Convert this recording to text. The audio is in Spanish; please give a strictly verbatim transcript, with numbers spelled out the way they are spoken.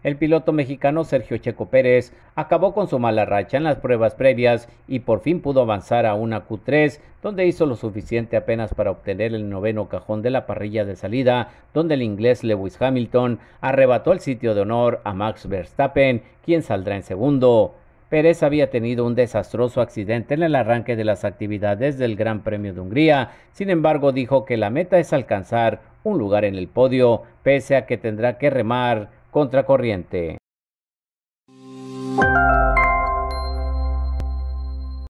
El piloto mexicano Sergio Checo Pérez acabó con su mala racha en las pruebas previas y por fin pudo avanzar a una Q tres, donde hizo lo suficiente apenas para obtener el noveno cajón de la parrilla de salida, donde el inglés Lewis Hamilton arrebató el sitio de honor a Max Verstappen, quien saldrá en segundo. Pérez había tenido un desastroso accidente en el arranque de las actividades del Gran Premio de Hungría. Sin embargo, dijo que la meta es alcanzar un lugar en el podio, pese a que tendrá que remar contracorriente.